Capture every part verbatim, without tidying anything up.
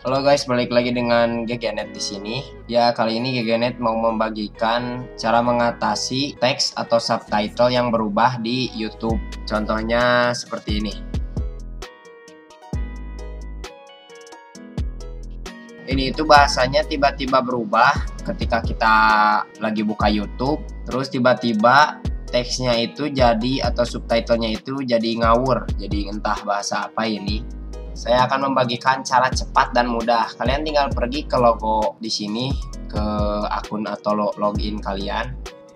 Halo guys, balik lagi dengan GGNet di sini. Ya, kali ini GGNet mau membagikan cara mengatasi teks atau subtitle yang berubah di YouTube. Contohnya seperti ini. Ini itu bahasanya tiba-tiba berubah ketika kita lagi buka YouTube, terus tiba-tiba teksnya itu jadi atau subtitlenya itu jadi ngawur, jadi entah bahasa apa ini. Saya akan membagikan cara cepat dan mudah. Kalian tinggal pergi ke logo di sini, ke akun atau login kalian.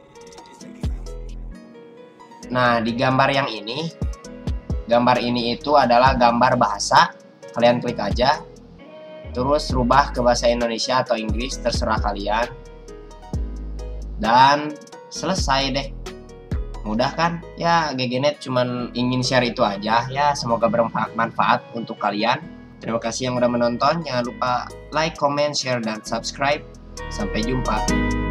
Nah, di gambar yang ini, gambar ini itu adalah gambar bahasa. Kalian klik aja, terus rubah ke bahasa Indonesia atau Inggris, terserah kalian. Dan selesai deh. Mudah kan? Ya, GGNet cuman ingin share itu aja. Ya, semoga bermanfaat untuk kalian. Terima kasih yang udah menonton. Jangan lupa like, comment, share, dan subscribe. Sampai jumpa.